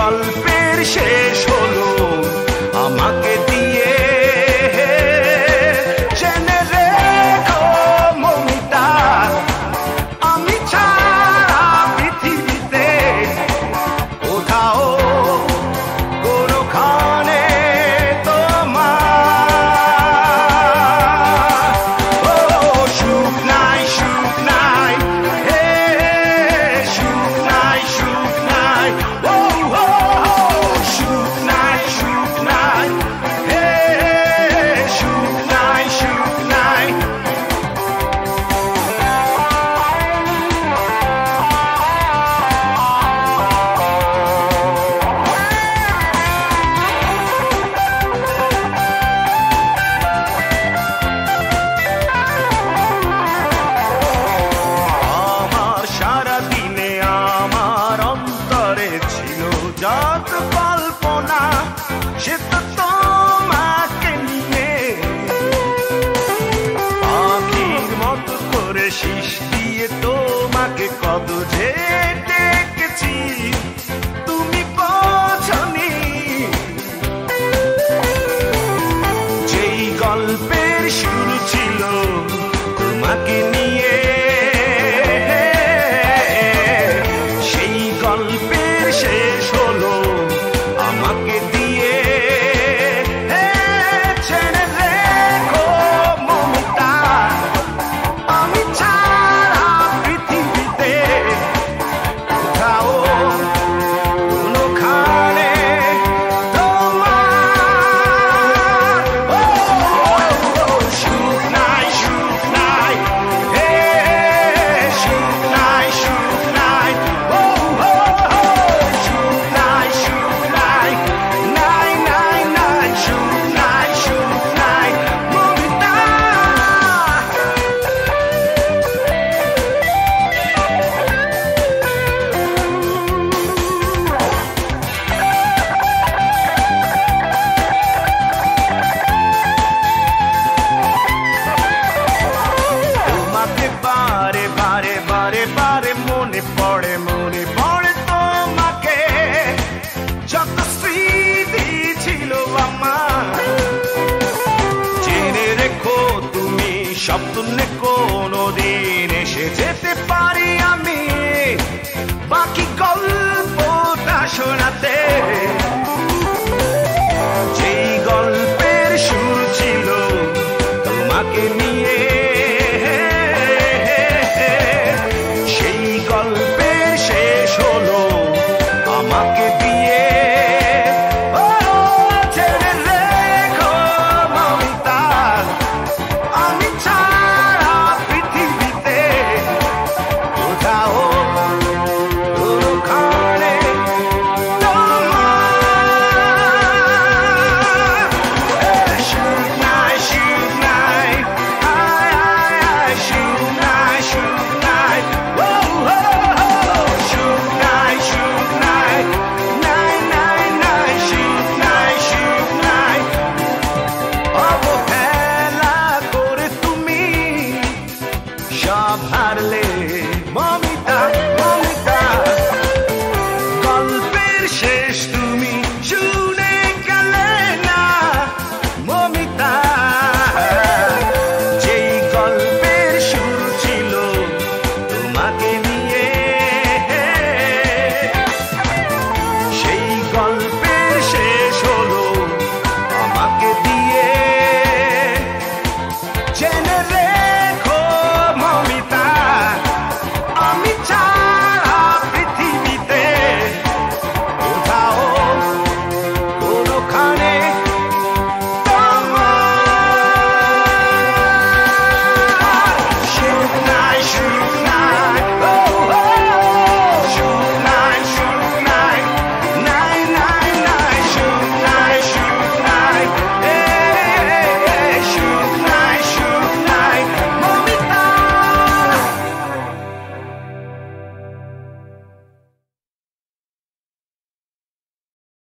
গল্পের শেষ হলো আমাকে দিয়ে। জেনে রেখো মমিতা, আমি ছাড়া পৃথিবীতে কোথাও কোনোখানে তোমার সুখ নাই, সুখ নাই, হে সুখ নাই, সুখ নাই, ও সুখ নাই, সুখ নাই, হে সুখ নাই, সুখ নাই। আমার সারা দিনে আমার অন্তরে ছিল যত কল্পনা, সে তো তোমাকে নিয়ে পাখির মতো করে শীষ দিয়ে তোমাকে কত যে ডেকেছি, তুমি বোঝনি। যেই গল্পের শুরু ছিল তোমাকে নিয়ে, সেই গল্পের শেষ হলো